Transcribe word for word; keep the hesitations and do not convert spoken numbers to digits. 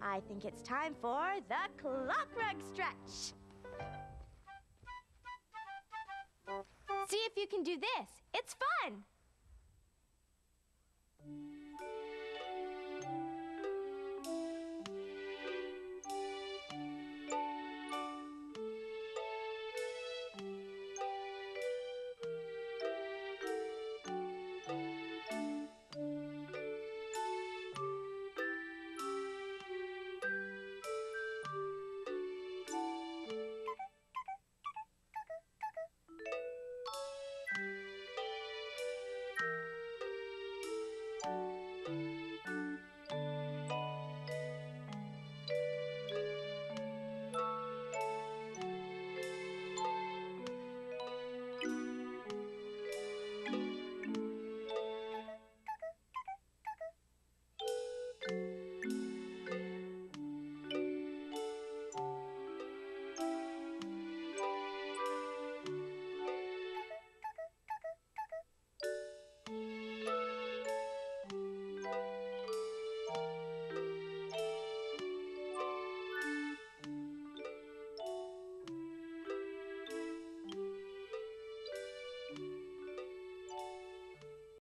I think it's time for the clock rug stretch. See if you can do this. It's fun.